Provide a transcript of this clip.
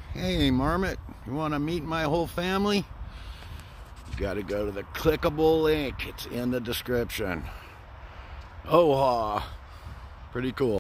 Hey Marmot, you want to meet my whole family? You got to go to the clickable link. It's in the description. Oh, pretty cool.